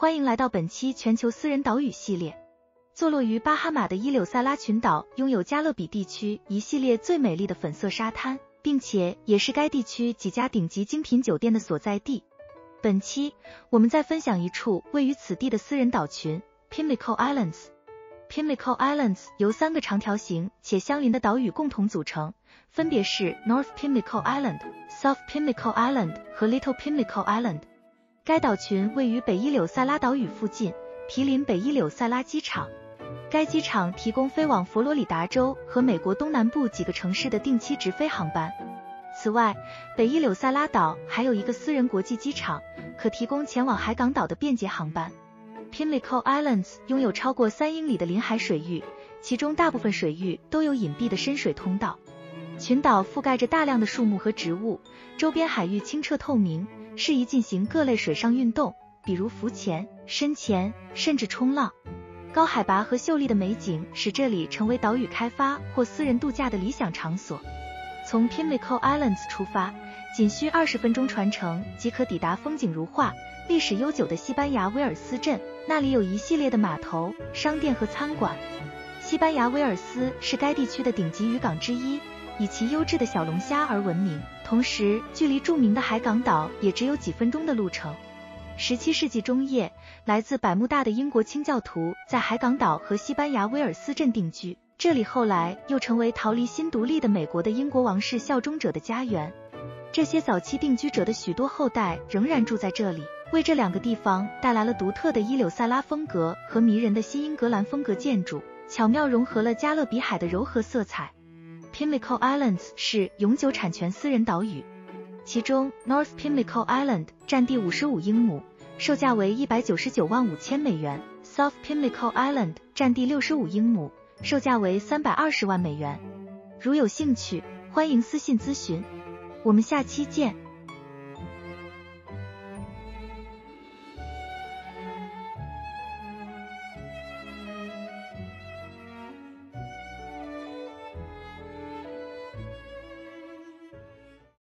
欢迎来到本期全球私人岛屿系列。坐落于巴哈马的伊柳塞拉群岛拥有加勒比地区一系列最美丽的粉色沙滩，并且也是该地区几家顶级精品酒店的所在地。本期我们再分享一处位于此地的私人岛群 Pimlico Islands。Pimlico Islands 由3个长条形且相邻的岛屿共同组成，分别是 North Pimlico Island、South Pimlico Island 和 Little Pimlico Island。该岛群位于北伊柳塞拉岛屿附近，毗邻北伊柳塞拉机场。该机场提供飞往佛罗里达州和美国东南部几个城市的定期直飞航班。此外，北伊柳塞拉岛还有一个私人国际机场，可提供前往海港岛的便捷航班。Pimlico Islands 拥有超过3英里的临海水域，其中大部分水域都有隐蔽的深水通道。群岛覆盖着大量的树木和植物，周边海域清澈透明，适宜进行各类水上运动，比如浮潜、深潜，甚至冲浪。高海拔和秀丽的美景使这里成为岛屿开发或私人度假的理想场所。从 Pimlico Islands 出发，仅需20分钟船程即可抵达风景如画、历史悠久的西班牙威尔斯镇，那里有一系列的码头、商店和餐馆。西班牙威尔斯是该地区的顶级渔港之一，以其优质的小龙虾而闻名，同时距离著名的海港岛也只有几分钟的路程。17世纪中叶，来自百慕大的英国清教徒在海港岛和西班牙威尔斯镇定居，这里后来又成为逃离新独立的美国的英国王室效忠者的家园。这些早期定居者的许多后代仍然住在这里，为这2个地方带来了独特的伊柳塞拉风格和迷人的新英格兰风格建筑，巧妙融合了加勒比海的柔和色彩。Pimlico Islands 是永久产权私人岛屿，其中 North Pimlico Island 占地55英亩，售价为199万5千美元 ，South Pimlico Island 占地65英亩，售价为320万美元。如有兴趣，欢迎私信咨询。我们下期见。